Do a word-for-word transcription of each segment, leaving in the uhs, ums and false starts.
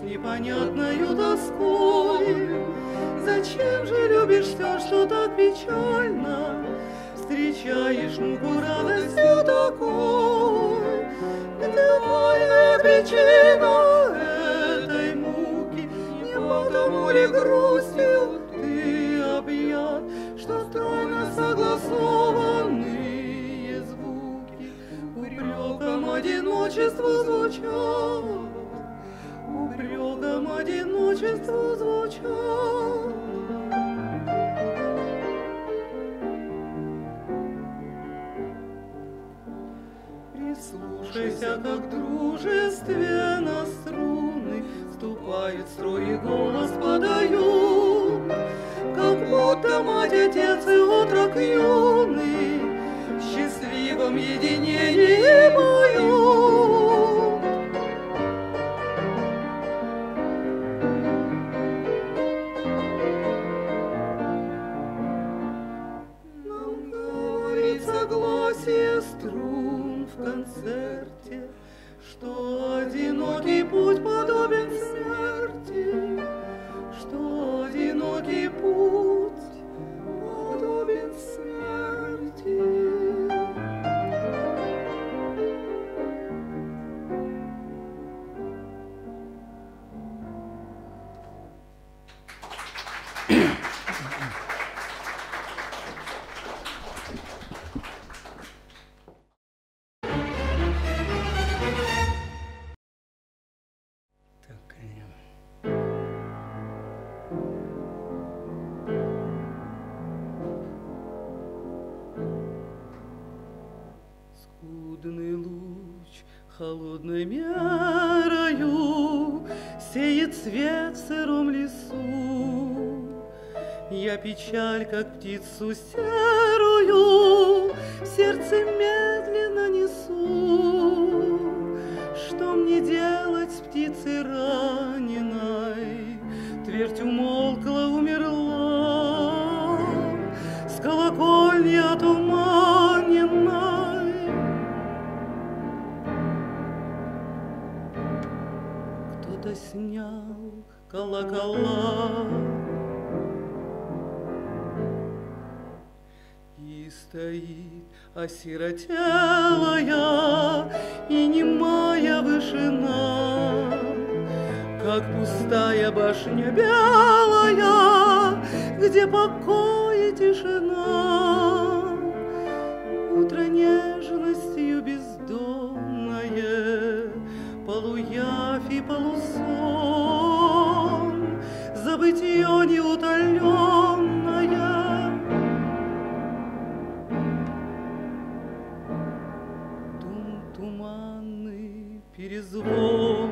непонятною тоской. Зачем же любишь все, что так печально? Встречаешь муку радостью такой. Где тайная причина этой муки? Не потому ли грустью ты объят, что стройно согласованные звуки упреком одиночеству звучат, упреком одиночеству звучат. Прислушайся, как дружественно струны вступает в строй и голос подают, как будто мать, отец и отрок юный в счастливом единении поют. Нам говорит согласие струн в концерте, что одинокий путь подобен смерти, что одинокий путь подобен смерти. Скудный луч холодной мерою сеет свет в сыром лесу. Я печаль, как птицу серую, в сердце медленно несу. Что мне делать с птицей раненой? Твердь умолкла, умерла, с колокольни отуманенной. Кто-то снял колокола и стоит осиротелая и немая вышина, как пустая башня белая, где покой и тишина. Утро нежностью бездонное, полуявь и полусон, забытье неутоленное. Тум туманный перезвон.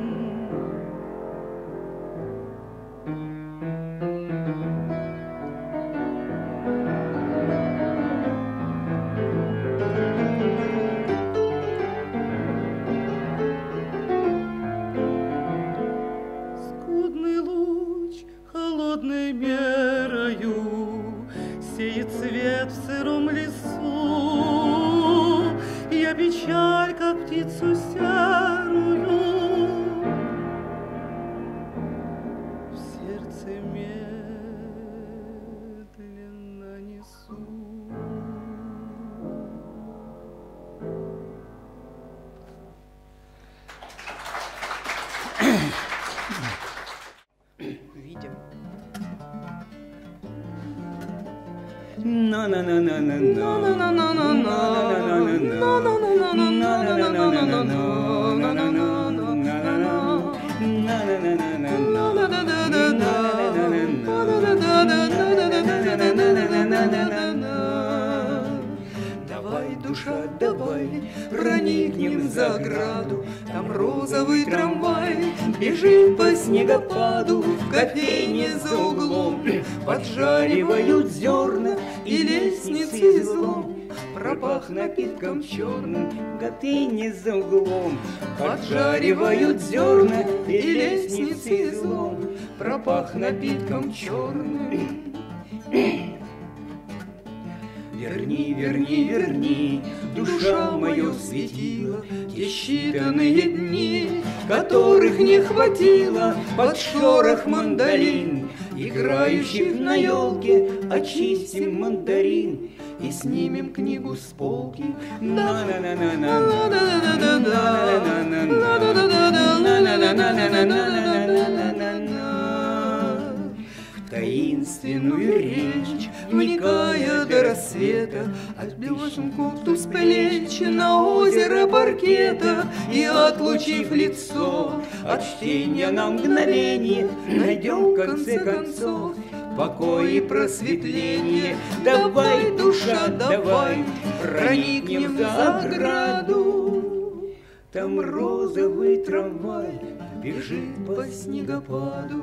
Холодной мерою сеет свет в сыром лесу. Я печаль, как птицу серую, в сердце медленно несу. Видим. На на на на на на на на на на Давай, душа, давай, проникнем за ограду, там розовый трамвай бежит по снегопаду, в кофейне за углом поджаривают зерна и лестницы злом. Пропах напитком черным, в кофейне за углом поджаривают зерна и лестницы злом. Пропах напитком черным. Верни, верни, верни, душа мое светила, те считанные дни, которых не хватило под шорох мандолин, играющих на елке, очистим мандарин и снимем книгу с полки. В таинственную речь, вникая до рассвета, отбросим кофту с плеч на озеро паркета и, отлучив лицо от чтения на мгновение, найдем в конце концов покой и просветление. Давай, душа, давай, проникнем за ограду. Там розовый трамвай бежит по снегопаду.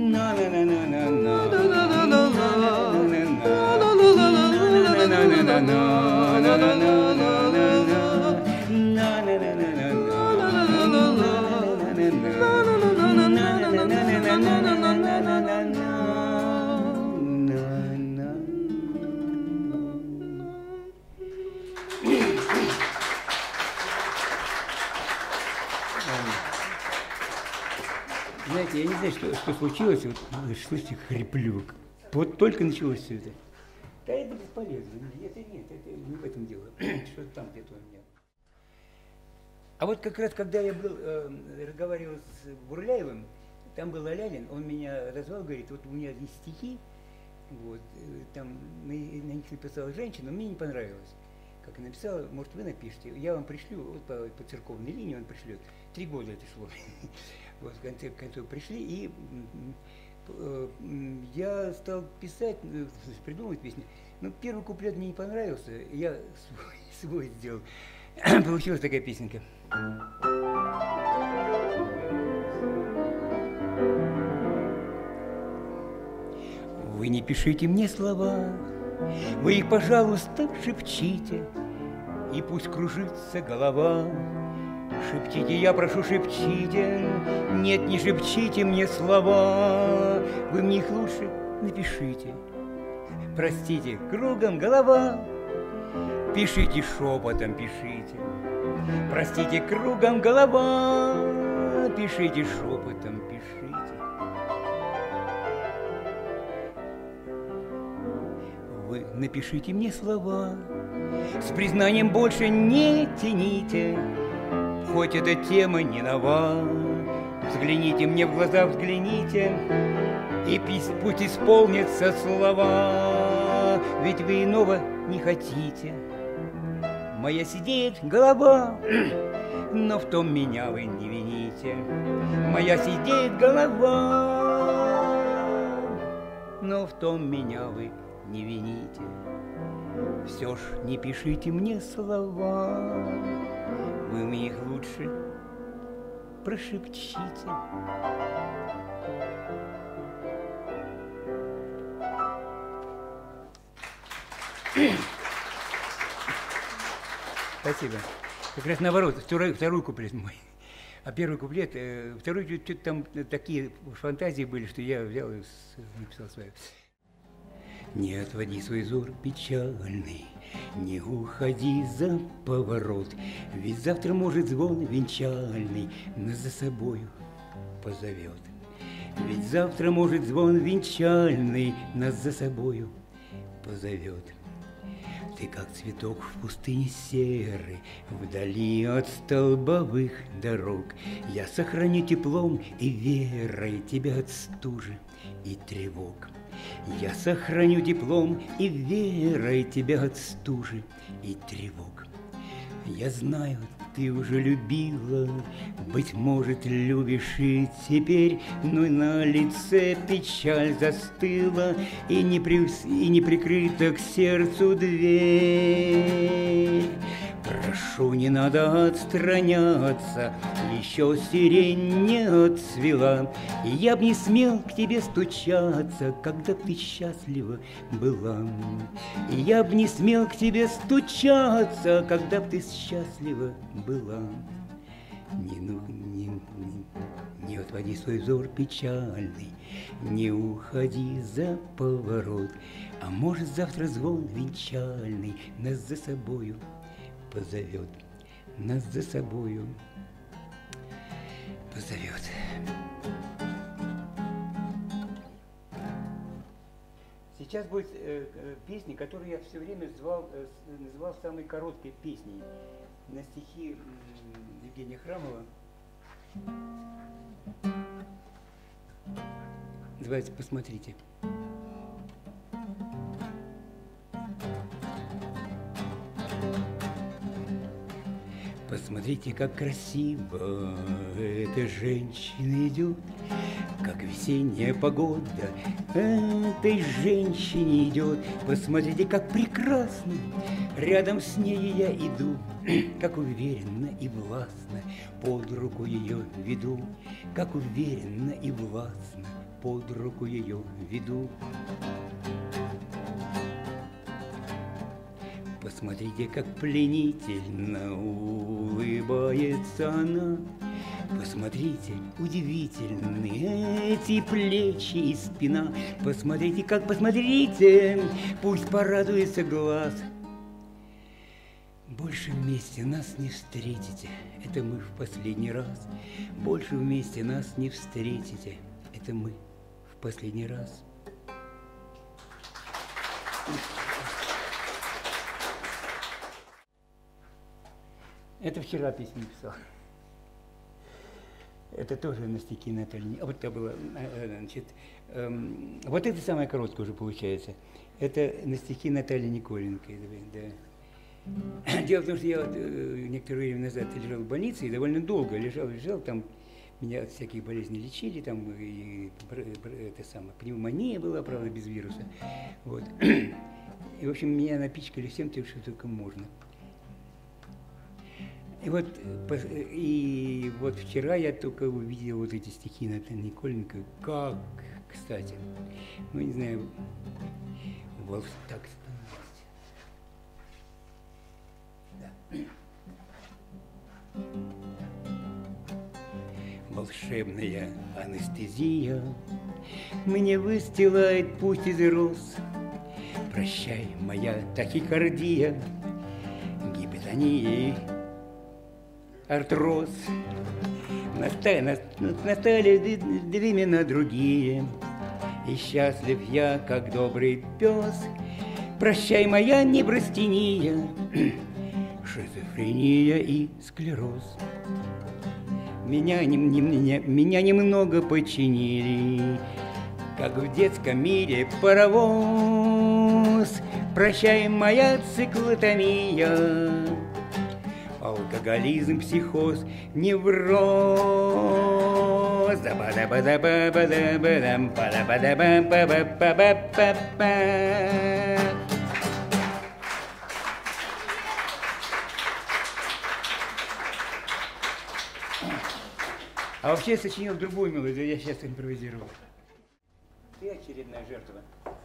Знаете, я не знаю, что, что случилось, вот, слышите, хриплю. Вот только началось все это. Да это бесполезно. Это нет, это не в этом дело. Что там где-то у меня. А вот как раз, когда я был, э, разговаривал с Бурляевым, там был Алялин, он меня назвал, говорит, вот у меня есть стихи, вот, там на, на них написала женщина, но мне не понравилось. Как написала, может, вы напишите, я вам пришлю, вот по, по церковной линии он пришлет. Три года это шло. Вот в конце концов пришли, и э, я стал писать, придумывать песни. Но первый куплет мне не понравился, я свой, свой сделал. Получилась такая песенка. Вы не пишите мне слова, вы их, пожалуйста, шепчите, и пусть кружится голова. Шепчите, я прошу, шепчите, нет, не шепчите мне слова, вы мне их лучше напишите. Простите, кругом голова, пишите шепотом, пишите. Простите, кругом голова, пишите шепотом, пишите. Вы напишите мне слова, с признанием больше не тяните. Хоть эта тема не нова, взгляните мне в глаза, взгляните, и пусть исполнятся слова, ведь вы иного не хотите. Моя сидит голова, но в том меня вы не вините. Моя сидит голова, но в том меня вы не вините. Все ж не пишите мне слова, вы мне их лучше прошепчите. Спасибо. Как раз наоборот, второй, второй куплет мой. А первый куплет, э, второй, там такие фантазии были, что я взял и написал свое. Не отводи свой взор печальный, не уходи за поворот, ведь завтра, может, звон венчальный нас за собою позовет. Ведь завтра, может, звон венчальный нас за собою позовет. Ты как цветок в пустыне серый, вдали от столбовых дорог. Я сохраню теплом и верой тебя от стужи и тревог. Я сохраню теплом и верой тебя от стужи и тревог. Я знаю, ты уже любила, быть может, любишь и теперь, но на лице печаль застыла, и не, при... и не прикрыта к сердцу дверь. Прошу, не надо отстраняться, еще сирень не отцвела, и я б не смел к тебе стучаться, когда б ты счастлива была. И я б не смел к тебе стучаться, когда б ты счастлива была. Не, ну, не, не, Не отводи свой взор печальный, не уходи за поворот, а может завтра звон венчальный нас за собою позовет, нас за собою позовет. Сейчас будет э, э, песня, которую я все время звал, э, называл самой короткой песней на стихи э, Евгения Храмова. Называется «Посмотрите». Посмотрите, как красиво эта женщина идет, как весенняя погода этой женщине идет. Посмотрите, как прекрасно рядом с ней я иду, как уверенно и властно под руку ее веду, как уверенно и властно под руку ее веду. Посмотрите, как пленительно улыбается она. Посмотрите, удивительные эти плечи и спина. Посмотрите, как посмотрите, пусть порадуется глаз. Больше вместе нас не встретите, это мы в последний раз. Больше вместе нас не встретите, это мы в последний раз. Это вчера песню писал. Это тоже на стихи Натальи. А вот это было, значит, эм, вот это самое короткое уже получается. Это на стихи Натальи Николенко. Да. Дело в том, что я вот, э, некоторое время назад лежал в больнице и довольно долго лежал, лежал, там меня от всяких болезней лечили, там и, это самое, пневмония была, правда, без вируса. Вот. И, в общем, меня напичкали всем тем, что только можно. И вот, и вот вчера я только увидел вот эти стихи Натальи Николенко. Как, кстати, ну не знаю, волс так становится. Да. Волшебная анестезия мне выстилает путь из роз. Прощай, моя тахикардия, гипотония, артроз. Настали, настали времена другие, и счастлив я, как добрый пес. Прощай, моя неврастения, шизофрения и склероз. Меня, не, не, меня, меня немного починили, как в детском мире паровоз. Прощай, моя циклотомия, алкоголизм, психоз, невроз. А вообще я сочинил другую мелодию, я сейчас импровизировал. Ты очередная жертва.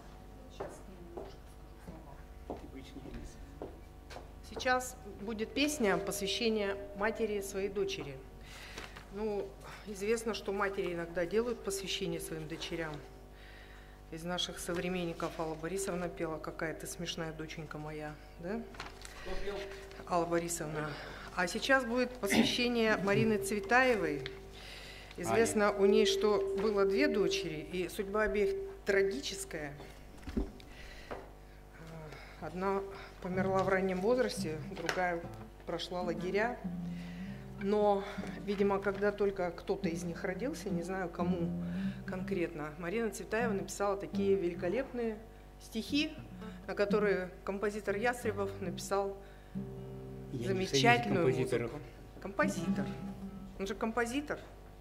Сейчас будет песня посвящения матери своей дочери. Ну, известно, что матери иногда делают посвящение своим дочерям. Из наших современников Алла Борисовна пела «Какая ты смешная доченька моя», да? Алла Борисовна. А сейчас будет посвящение Марины Цветаевой. Известно у ней, что было две дочери, и судьба обеих трагическая. Одна померла в раннем возрасте, другая прошла лагеря. Но, видимо, когда только кто-то из них родился, не знаю кому конкретно, Марина Цветаева написала такие великолепные стихи, на которые композитор Ястребов написал Я замечательную музыку. Композитор. Он же композитор.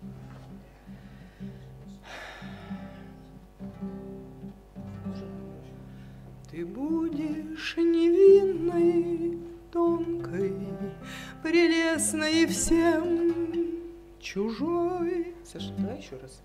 Ты будешь невинной, тонкой, прелестной всем, чужой. Саша, давай еще раз.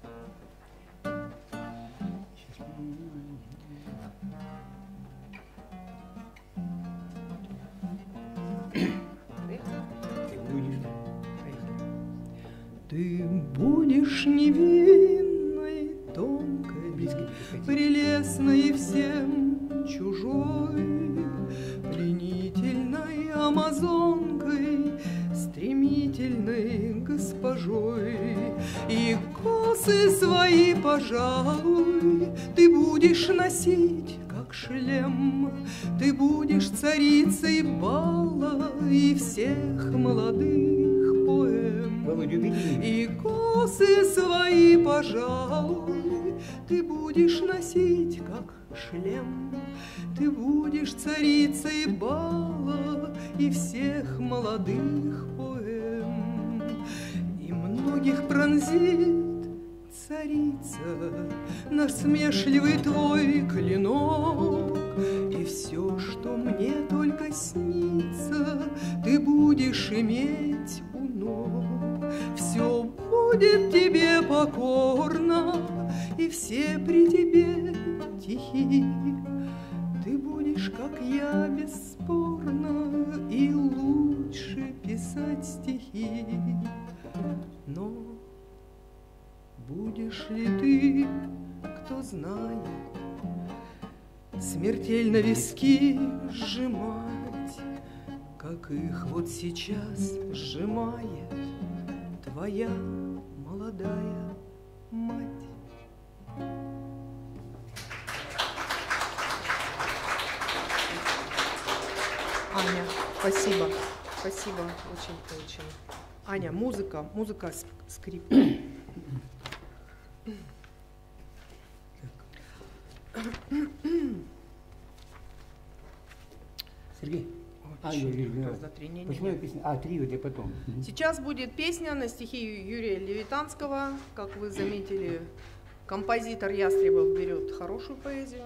Ты будешь невинной, тонкой, прелестной всем чужой, пленительной амазонкой, стремительной госпожой. И косы свои, пожалуй, ты будешь носить, как шлем, ты будешь царицей бала и всех молодых поэм. И косы свои, пожалуй, ты будешь носить, как шлем, ты будешь царицей бала и всех молодых поэм. И многих пронзит, царица, насмешливый твой клинок, и все, что мне только снится, ты будешь иметь у ног. Все будет тебе покорно, и все при тебе тихи. Ты будешь, как я, бесспорно, и лучше писать стихи. Но будешь ли ты, кто знает, смертельно виски сжимать, как их вот сейчас сжимает твоя молодая мать? Аня, спасибо, спасибо, очень-очень. Аня, музыка, музыка, скрипка. Сергей? А, Юрий, почему песня? А, три или потом? Сейчас будет песня на стихи Юрия Левитанского. Как вы заметили, композитор Ястребов берет хорошую поэзию.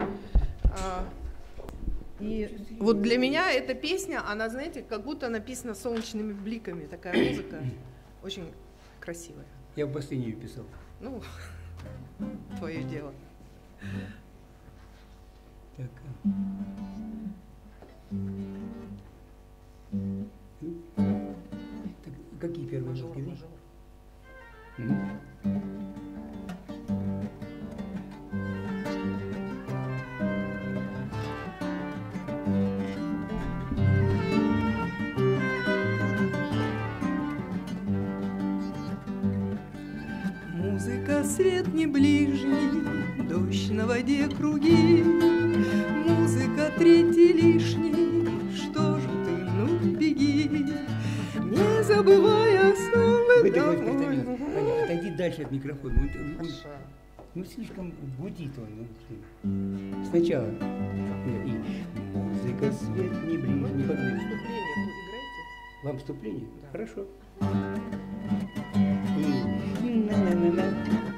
И вот для меня эта песня, она, знаете, как будто написана солнечными бликами. Такая музыка очень красивая. Я в бассейне ее писал. Ну, твое дело. Так. Так, какие первые Мажор, нотки? мажор. Угу. Музыка, свет не ближний, дождь на воде круги. Музыка, третий лишний, что же ты, ну беги, не забывая снова домой. Аня, отойди дальше от микрофона. Он, он, ну, слишком гудит он. Ну, сначала. И музыка, свет не ближний. Вступление тут играете? Вам вступление? Да. Хорошо. И на-на-на-на.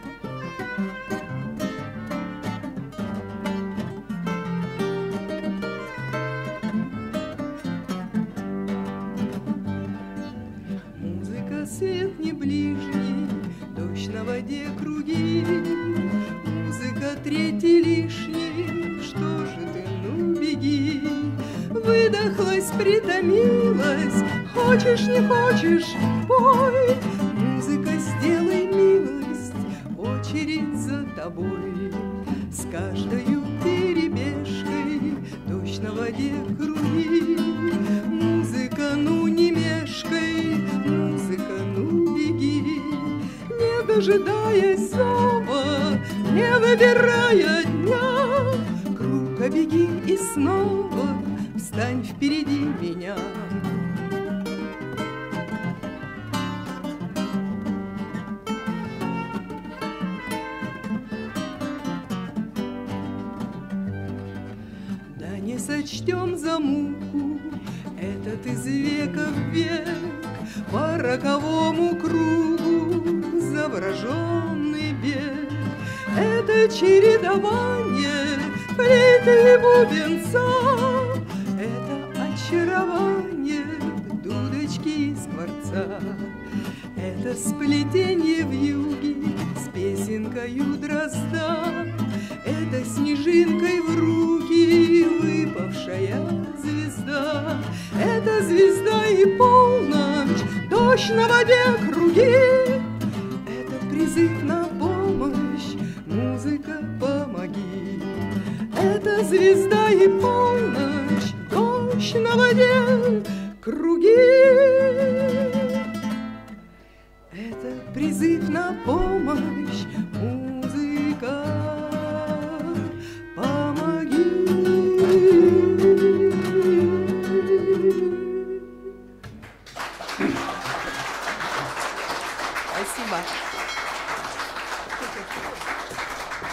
Музыка, свет не ближний, дождь на воде круги. Музыка, третий лишний, что же ты, ну беги. Выдохлась, притомилась, хочешь, не хочешь, пой. Музыка, сделай милость, очередь за тобой. С каждою перебежкой дождь на воде круги. Музыка, ну не мешкай, музыка, ну беги. Не дожидаясь зова, не выбирая дня, круто беги и снова встань впереди меня. Да не сочтем за муку этот из века в век по роковому кругу завороженный бег. Это чередование флейты и бубенца, это очарование дудочки и скворца, это сплетение вьюги с песенкою дрозда, это снежинкой в руки выпавшая звезда, это звезда и полночь, дождь на воде круги, Солнце, звезда и полночь, дождь на воде, круги. Это призыв на помощь,